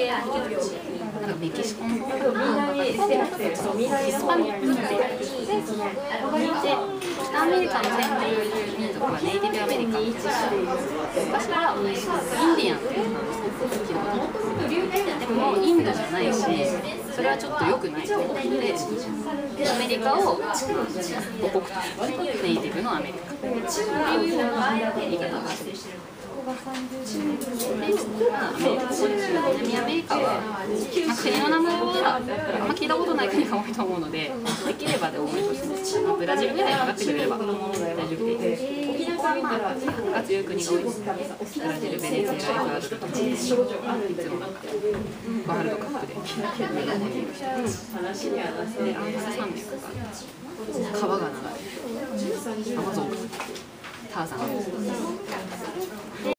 なんかメキシコの方とかヒスパニックで、北アメリカの先住民族はネイティブアメリカン、昔はインディアンっていう話でもインドじゃないし、それはちょっと良くないと思って、アメリカを母国とネイティブのアメリカっていうような言い方がしてる。南アメリカは、国の名前はあんま聞いたことない国が多いと思うので、できればで思いとして、ブラジルぐらいかかってくれれば大丈夫で、ここは核が強い国が多いです。ブラジル、ベネズエラ、エクアドルとか、いつもなんかワールドカップでメダルを取る人で、アンデス山脈が川が流れる、アマゾン川、ターザン。